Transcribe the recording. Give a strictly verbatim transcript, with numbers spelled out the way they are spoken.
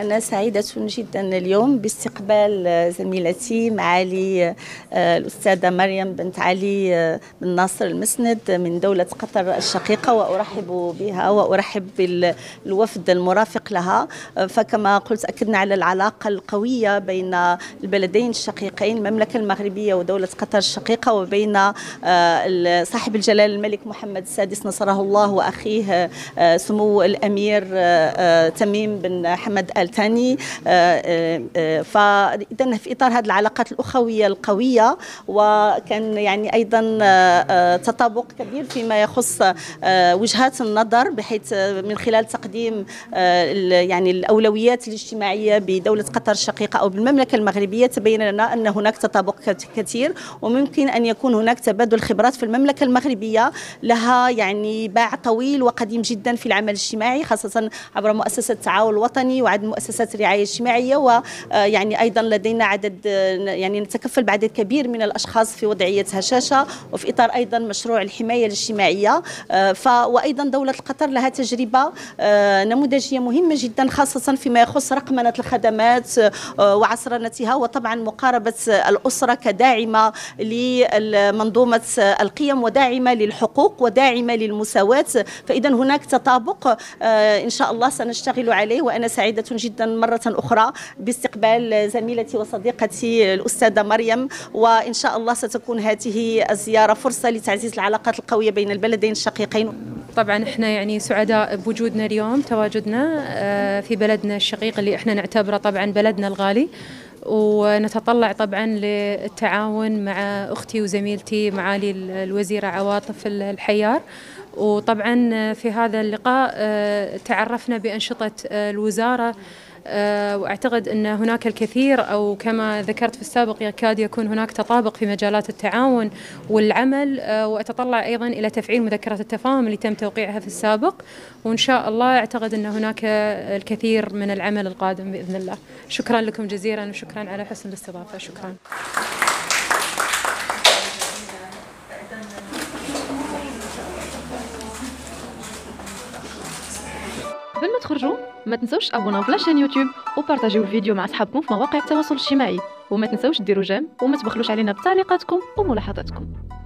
وأنا سعيدة جدا اليوم باستقبال زميلتي معالي الأستاذة مريم بنت علي بن ناصر المسند من دولة قطر الشقيقة، وأرحب بها وأرحب بالوفد المرافق لها. فكما قلت أكدنا على العلاقة القوية بين البلدين الشقيقين المملكة المغربية ودولة قطر الشقيقة، وبين صاحب الجلالة الملك محمد السادس نصره الله وأخيه سمو الأمير تميم بن حمد آل ثاني. فإذا في إطار هذه العلاقات الأخوية القوية، وكان يعني أيضا تطابق كبير فيما يخص وجهات النظر، بحيث من خلال تقديم يعني الأولويات الاجتماعية بدولة قطر الشقيقة أو بالمملكة المغربية، تبين لنا أن هناك تطابق كثير، وممكن أن يكون هناك تبادل خبرات في المملكة المغربية لها يعني باع طويل وقديم جدا في العمل الاجتماعي، خاصة عبر مؤسسة التعاون الوطني وعدد مؤسسات الرعاية الاجتماعية، ويعني أيضا لدينا عدد يعني نتكفل بعدد كبير من الأشخاص في وضعية هشاشة، وفي إطار أيضا مشروع الحماية الاجتماعية. ف وأيضا دولة قطر لها تجربة نموذجية مهمة جدا، خاصة فيما يخص رقمنة الخدمات وعصرنتها، وطبعا مقاربة الأسرة كداعمة لمنظومة القيم وداعمة للحقوق وداعمة للمساواة. فإذا هناك تطابق إن شاء الله سنشتغل عليه، وأنا سعيدة جدا مرة أخرى باستقبال زميلتي وصديقتي الأستاذة مريم، وإن شاء الله ستكون هذه الزيارة فرصة لتعزيز العلاقات القوية بين البلدين الشقيقين. طبعا احنا يعني سعداء بوجودنا اليوم، تواجدنا في بلدنا الشقيق اللي احنا نعتبره طبعا بلدنا الغالي، ونتطلع طبعا للتعاون مع أختي وزميلتي معالي الوزيرة عواطف الحيار. وطبعا في هذا اللقاء تعرفنا بأنشطة الوزارة، وأعتقد أن هناك الكثير، أو كما ذكرت في السابق يكاد يكون هناك تطابق في مجالات التعاون والعمل، وأتطلع أيضا إلى تفعيل مذكرة التفاهم اللي تم توقيعها في السابق، وإن شاء الله أعتقد أن هناك الكثير من العمل القادم بإذن الله. شكرا لكم جزيلا، وشكرا على حسن الاستضافة. شكرا. قبل ما تخرجوا ما تنسوش تابوناو في لاشين يوتيوب وبارطاجيو الفيديو مع اصحابكم في مواقع التواصل الاجتماعي، وما تنسوش ديروا جيم وما تبخلوش علينا بتعليقاتكم وملاحظاتكم.